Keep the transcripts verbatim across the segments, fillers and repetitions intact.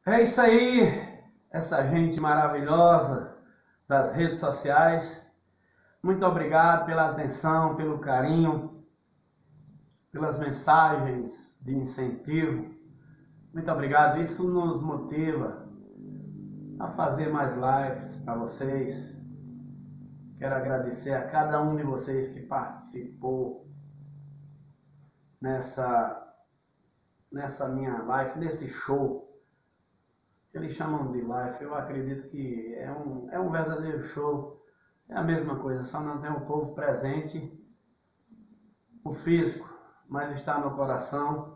É isso aí, essa gente maravilhosa das redes sociais. Muito obrigado pela atenção, pelo carinho, pelas mensagens de incentivo. Muito obrigado, isso nos motiva a fazer mais lives para vocês. Quero agradecer a cada um de vocês que participou nessa, nessa minha live, nesse show. Eles chamam de live, eu acredito que é um, é um verdadeiro show. É a mesma coisa, só não tem o povo presente, o físico, mas está no coração.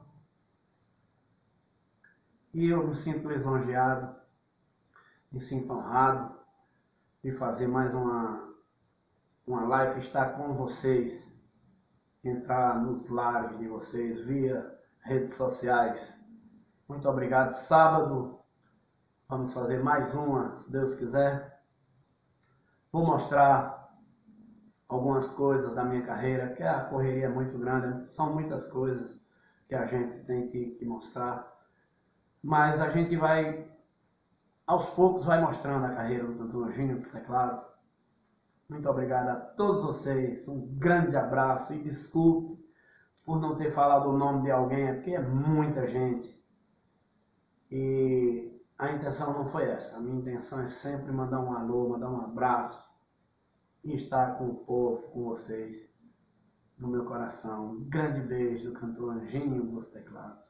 E eu me sinto lisonjeado, me sinto honrado de fazer mais uma, uma live, estar com vocês, entrar nos lares de vocês via redes sociais. Muito obrigado. Sábado vamos fazer mais uma, se Deus quiser. Vou mostrar algumas coisas da minha carreira, que a correria é muito grande, são muitas coisas que a gente tem que, que mostrar. Mas a gente vai, aos poucos, vai mostrando a carreira do Cantor Anjinho dos Teclados. Muito obrigado a todos vocês, um grande abraço e desculpe por não ter falado o nome de alguém, porque é muita gente. E a intenção não foi essa, a minha intenção é sempre mandar um alô, mandar um abraço e estar com o povo, com vocês, no meu coração. Um grande beijo do Cantor Anjinho dos Teclados.